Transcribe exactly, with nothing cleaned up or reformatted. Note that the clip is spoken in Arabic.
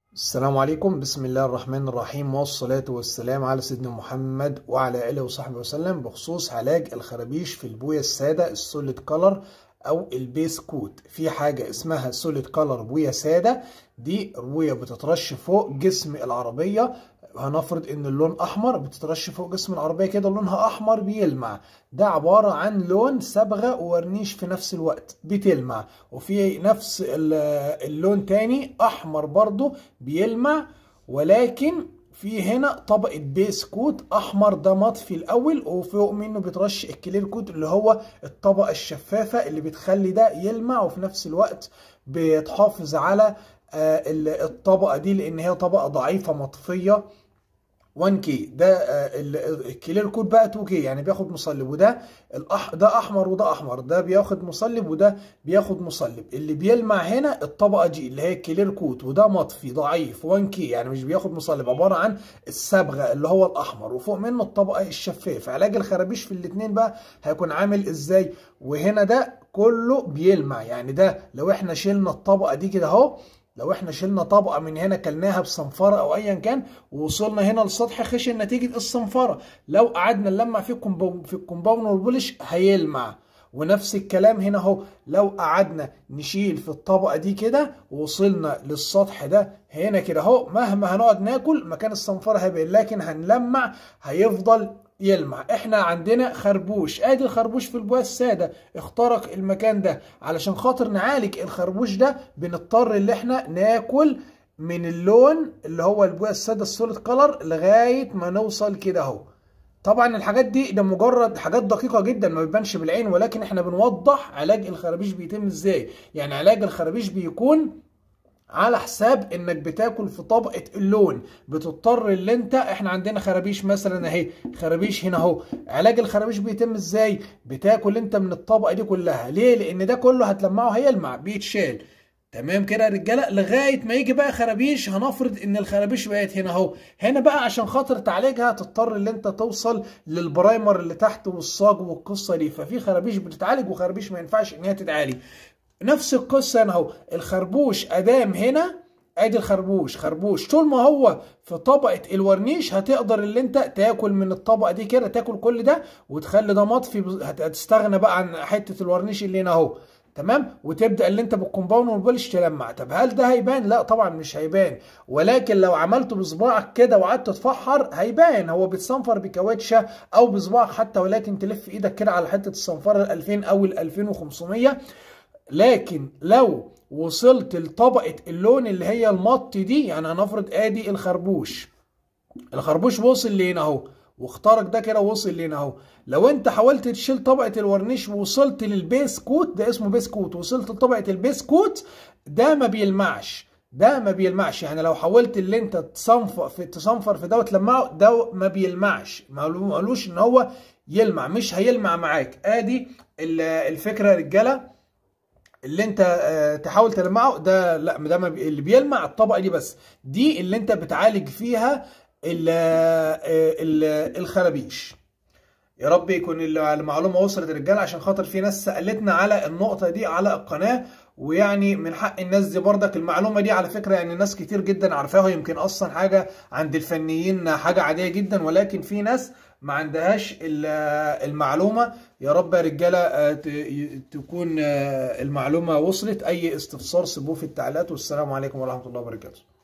السلام عليكم. بسم الله الرحمن الرحيم، والصلاة والسلام على سيدنا محمد وعلى آله وصحبه وسلم. بخصوص علاج الخرابيش في البوية السادة السوليد كولر أو البيس كوت، في حاجة اسمها سوليد كولر بوية سادة. دي بوية بتترش فوق جسم العربية، هنفرض ان اللون احمر، بتترش فوق جسم العربيه كده لونها احمر بيلمع. ده عباره عن لون صبغه وورنيش في نفس الوقت بتلمع، وفي نفس اللون تاني احمر برضو بيلمع، ولكن في هنا طبقه بيس كوت احمر ده مطفي الاول، وفوق منه بيترش الكلير كوت اللي هو الطبقه الشفافه اللي بتخلي ده يلمع، وفي نفس الوقت بتحافظ على الطبقه دي لان هي طبقه ضعيفه مطفيه. واحد كي ده الكلير كود بقى اتنين كي، يعني بياخد مصلب، وده الأح... ده احمر وده احمر، ده بياخد مصلب وده بياخد مصلب. اللي بيلمع هنا الطبقه دي اللي هي الكلير كود، وده مطفي ضعيف واحد كي يعني مش بياخد مصلب، عباره عن الصبغه اللي هو الاحمر، وفوق منه الطبقه الشفاف. علاج الخرابيش في الاثنين بقى هيكون عامل ازاي؟ وهنا ده كله بيلمع، يعني ده لو احنا شلنا الطبقه دي كده اهو، لو احنا شلنا طبقه من هنا كلناها بصنفره او ايا كان، ووصلنا هنا للسطح خشن نتيجه الصنفره، لو قعدنا نلمع في الكومباوند في الكومباوند والبولش هيلمع. ونفس الكلام هنا اهو، لو قعدنا نشيل في الطبقه دي كده ووصلنا للسطح ده هنا كده اهو، مهما هنقعد ناكل مكان الصنفره هيبقى، لكن هنلمع هيفضل يلمع. احنا عندنا خربوش، ادي الخربوش في البويه الساده اخترق المكان ده، علشان خاطر نعالج الخربوش ده بنضطر ان احنا ناكل من اللون اللي هو البويه الساده السوليد كولر لغايه ما نوصل كده اهو. طبعا الحاجات دي ده مجرد حاجات دقيقه جدا ما بيبانش بالعين، ولكن احنا بنوضح علاج الخرابيش بيتم ازاي. يعني علاج الخرابيش بيكون على حساب انك بتاكل في طبقه اللون، بتضطر اللي انت احنا عندنا خرابيش مثلا اهي، خرابيش هنا اهو. علاج الخرابيش بيتم ازاي؟ بتاكل انت من الطبقه دي كلها. ليه؟ لان ده كله هتلمعه هيلمع بيتشال. تمام كده يا رجاله، لغايه ما يجي بقى خرابيش. هنفرض ان الخرابيش بقت هنا اهو، هنا بقى عشان خاطر تعالجها تضطر اللي انت توصل للبرايمر اللي تحت والصاج والقصه دي. ففي خرابيش بتتعالج وخرابيش ما ينفعش ان هي تتعالج. نفس القصه هنا اهو، الخربوش ادام هنا، ادي الخربوش خربوش طول ما هو في طبقه الورنيش هتقدر اللي انت تاكل من الطبقه دي كده، تاكل كل ده وتخلي ده مطفي، هتستغنى بقى عن حته الورنيش اللي هنا اهو. تمام، وتبدا اللي انت بالكومباوند والبولش تلمع. طب هل ده هيبان؟ لا طبعا مش هيبان، ولكن لو عملته بصباعك كده وقعدت تفحر هيبان. هو بيتصنفر بكاوتشه او بصباعك حتى، ولكن تلف ايدك كده على حته الصنفره ال ألفين او ال ألفين وخمسمية. لكن لو وصلت لطبقة اللون اللي هي المط دي، يعني هنفرض ادي الخربوش، الخربوش وصل لهنا اهو واخترق ده كده وصل لهنا اهو. لو انت حاولت تشيل طبقة الورنيش ووصلت للبيس كوت، ده اسمه بيس كوت، وصلت لطبقة البيس كوت ده ما بيلمعش، ده ما بيلمعش. يعني لو حاولت اللي انت تصنفر في تصنفر في ده وتلمعه، ده ما بيلمعش، ما قالوش ان هو يلمع، مش هيلمع معاك. ادي الفكرة يا رجالة، اللي انت تحاول تلمعه ده لا، ده ما بي... اللي بيلمع الطبقه دي بس، دي اللي انت بتعالج فيها ال... ال... الخرابيش. يا رب يكون المعلومه وصلت يا رجاله، عشان خاطر في ناس سالتنا على النقطه دي على القناه، ويعني من حق الناس دي برضك المعلومه دي على فكره، يعني ناس كتير جدا عارفاها، يمكن اصلا حاجه عند الفنيين حاجه عاديه جدا، ولكن في ناس ما عندهاش المعلومه. يا رب يا رجاله تكون المعلومه وصلت. اي استفسار سيبوه في التعليقات، والسلام عليكم ورحمه الله وبركاته.